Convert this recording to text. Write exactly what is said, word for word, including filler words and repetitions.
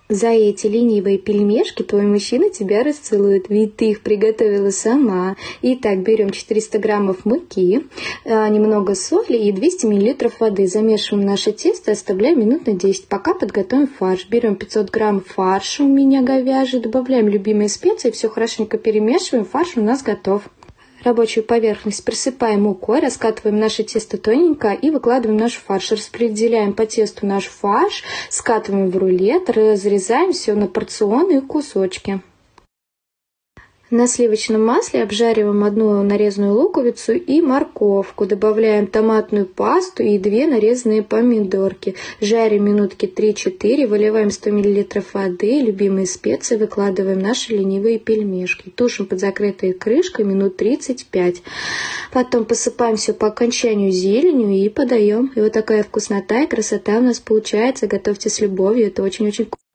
За эти ленивые пельмешки твой мужчина тебя расцелует, ведь ты их приготовила сама. Итак, берем четыреста граммов муки, немного соли и двести миллилитров воды. Замешиваем наше тесто и оставляем минут на десять, пока подготовим фарш. Берем пятьсот грамм фарша у меня говяжий, добавляем любимые специи, все хорошенько перемешиваем, фарш у нас готов. Рабочую поверхность присыпаем мукой, раскатываем наше тесто тоненько и выкладываем наш фарш. Распределяем по тесту наш фарш, скатываем в рулет, разрезаем все на порционные кусочки. На сливочном масле обжариваем одну нарезанную луковицу и морковку. Добавляем томатную пасту и две нарезанные помидорки. Жарим минутки три-четыре, выливаем сто миллилитров воды, любимые специи, выкладываем наши ленивые пельмешки. Тушим под закрытой крышкой минут тридцать пять. Потом посыпаем все по окончанию зеленью и подаем. И вот такая вкуснота и красота у нас получается. Готовьте с любовью, это очень-очень вкусно.